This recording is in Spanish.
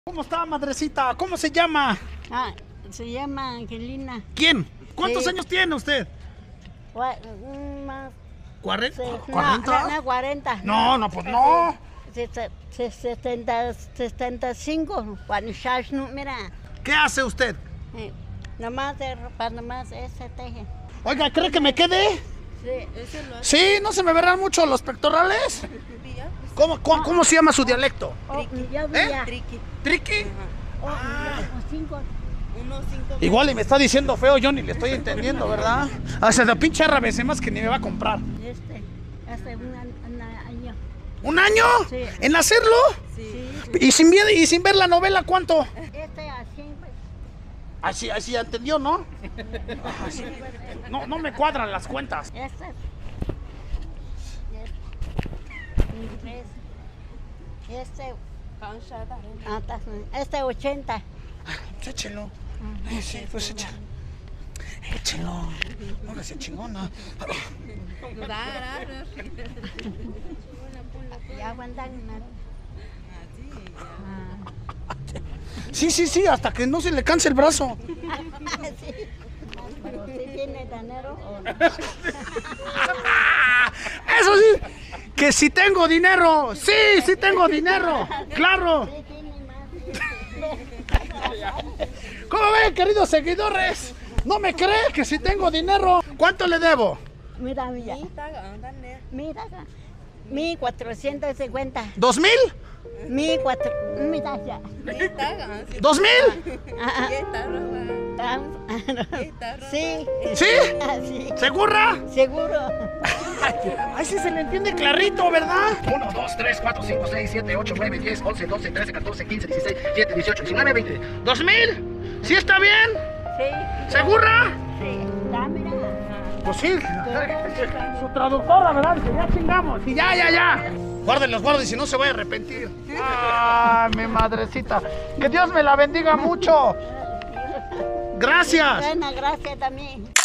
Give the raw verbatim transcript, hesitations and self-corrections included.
¿Cómo está, madrecita? ¿Cómo se llama? Ah, se llama Angelina. ¿Quién? ¿Cuántos Sí. años tiene usted? Gua- mm, más- ¿cuarenta? se- ¿cuarenta? No, no, cuarenta. No, no, pues no. Se- se- se- setenta, setenta y cinco. Cuando ya no, mira, ¿Qué hace usted? eh, nomás de ropa, nomás ese teje. Oiga, ¿cree que me quede? Sí. Sí, ¿no se me verán mucho los pectorales? ¿Cómo, cómo, cómo se llama su dialecto? Oh, yo vi ¿Eh? ya. ¿Triqui? Oh, como cinco. Igual y me está diciendo feo, yo ni le estoy entendiendo, ¿verdad? Hace de pinche árabe, se más que ni me va a comprar. Este, hace un an- un año. ¿Un año? Sí. ¿En hacerlo? Sí. ¿Y sin, ver- y sin ver la novela cuánto? Este así, pues. Así, así ya entendió, ¿no? Así. No, no me cuadran las cuentas. Este. Inglés. Este. Ah, está- Este ochenta. Pues échelo. Eh, sí, pues échelo. Échelo. Póngase chingona. Ya aguantan. Sí, sí, sí, hasta que no se le canse el brazo. Sí. Pero si tiene dinero o no. Eso sí, que si tengo dinero. Sí, sí tengo dinero. Claro. Sí tiene más. ¿Cómo ven, queridos seguidores? ¿No me cree que si tengo dinero? ¿Cuánto le debo? Mira, mira. Mira. Mi cuatrocientos cincuenta. ¿Dos mil? Mi cuatro. Mira ya. ¿Dos mil? Ah, ah. Sí. ¿Sí? Ah, sí. ¿Segura? Seguro. Ay, sí se le entiende clarito, ¿verdad? uno, dos, tres, cuatro, cinco, seis, siete, ocho, nueve, diez, once, doce, trece, catorce, quince, dieciséis, diecisiete, dieciocho, diecinueve, veinte. ¿dos mil? ¿Sí está bien? Sí. ¿Segura? Sí. Ya, mira. Pues sí. Su traductora, ¿verdad? Dice, ya chingamos. Y ya, ya, ya. Guárdenlos, guárdenlos, si no se voy a arrepentir. Ay, mi madrecita. Que Dios me la bendiga mucho. Gracias. Buena, gracias también.